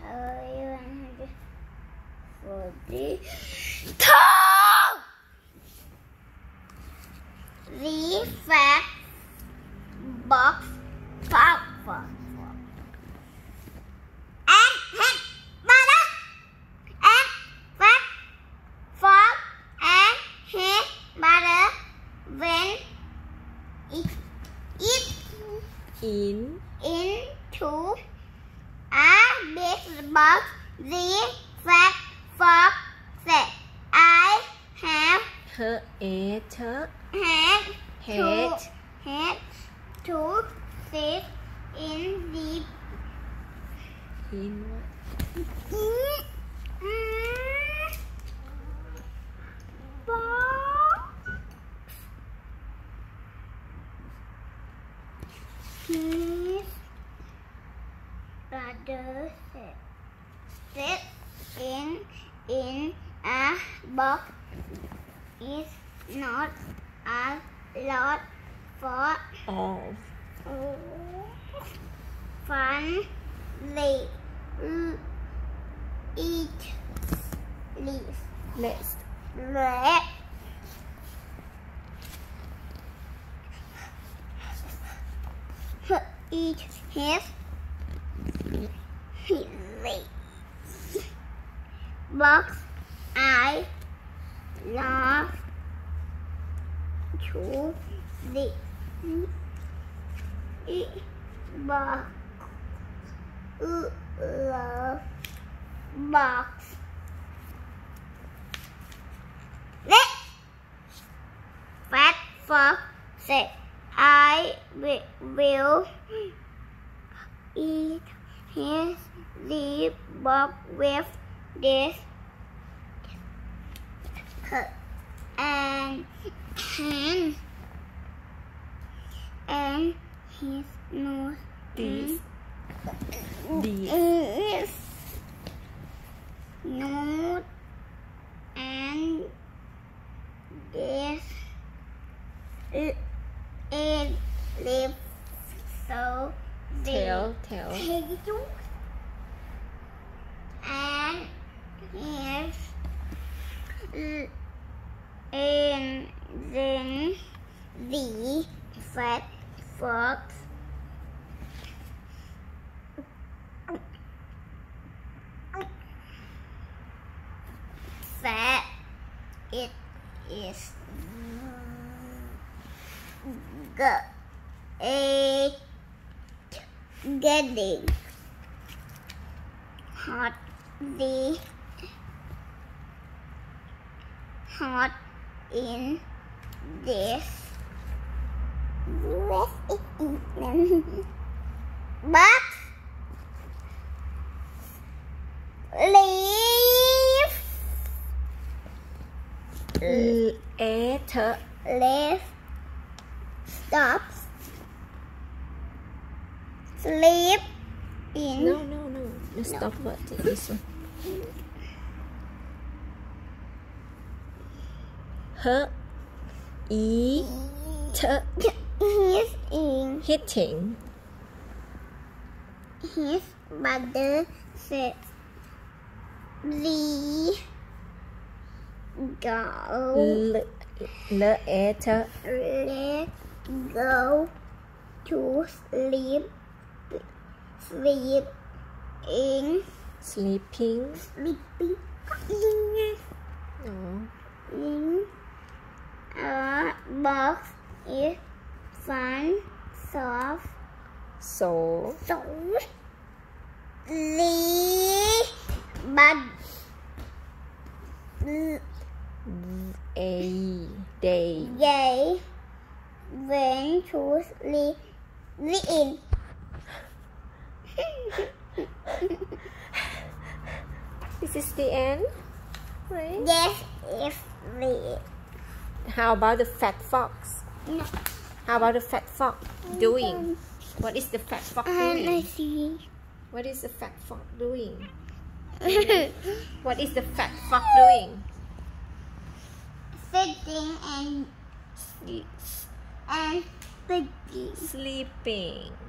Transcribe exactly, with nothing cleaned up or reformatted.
forty two. The fat box pop pop pop. And head butter and fat frog and head butter when it it In into a big box. The fat frog said, I have her ate her had Had. to, had to sit in the in box. His brother said, sit in in a box is not a lot for all fun. They eat leaves. let's Let eat his leaves. Box I love to the box. Love box. Let Fat Frog said, I will eat his the box with this and hand and his nose. these these Is nose and this and live so tail tail tail and his and then the fat fox fat it is go it getting hot the hot in this U S but leave ate her leave stops sleep in no no no let's No. stop what this one her eat his in hitting his mother said the go le le ate her let go to sleep sleep in sleeping sleeping in oh. in a box is fun soft so so the but a day they went to sleep in this is the end right? yes if the How about the fat fox? no. How about the fat fox doing? What is the fat fox And I doing? see What is the fat fox doing? What is the fat fox doing? sitting and and sleeping. Sleeping.